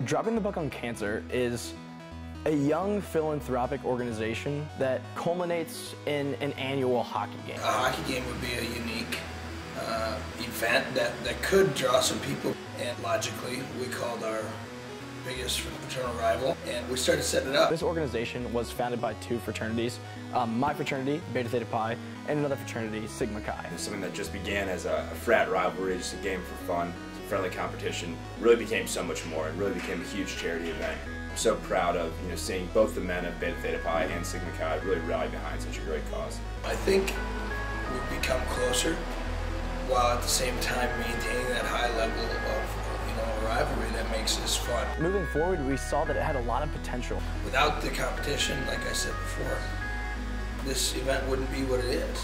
Dropping the Puck on Cancer is a young philanthropic organization that culminates in an annual hockey game. A hockey game would be a unique event that could draw some people, and logically we called our biggest fraternal rival and we started setting it up. This organization was founded by two fraternities, my fraternity, Beta Theta Pi, and another fraternity, Sigma Chi. It's something that just began as a frat rivalry, just a game for fun, friendly competition, really became so much more. It really became a huge charity event. I'm so proud of seeing both the men of Beta Theta Pi and Sigma Chi really rally behind such a great cause. I think we've become closer while at the same time maintaining that high level of a rivalry that makes this fun. Moving forward, we saw that it had a lot of potential. Without the competition, like I said before, this event wouldn't be what it is.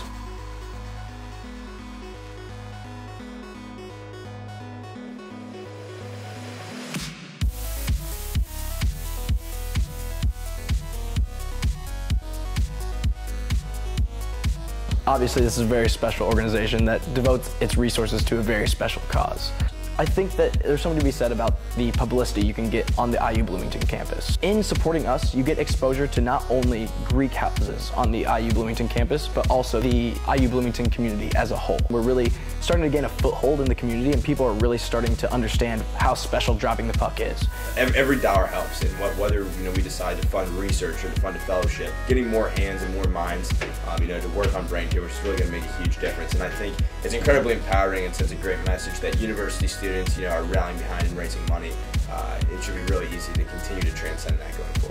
Obviously, this is a very special organization that devotes its resources to a very special cause. I think that there's something to be said about the publicity you can get on the IU Bloomington campus. In supporting us, you get exposure to not only Greek houses on the IU Bloomington campus, but also the IU Bloomington community as a whole. We're really starting to gain a foothold in the community, and people are really starting to understand how special Dropping the Puck is. Every dollar helps, and whether we decide to fund research or to fund a fellowship, getting more hands and more minds, to work on brain tumors is really going to make a huge difference. And I think it's incredibly empowering and sends a great message that university students, are rallying behind and raising money. It should be really easy to continue to transcend that going forward.